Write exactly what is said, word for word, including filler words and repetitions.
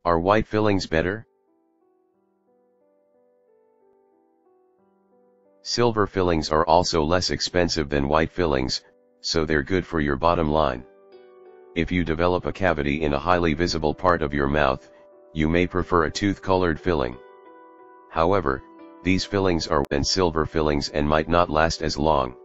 Are white fillings better? Silver fillings are also less expensive than white fillings, so they're good for your bottom line. If you develop a cavity in a highly visible part of your mouth, you may prefer a tooth-colored filling. However, these fillings are than silver fillings and might not last as long.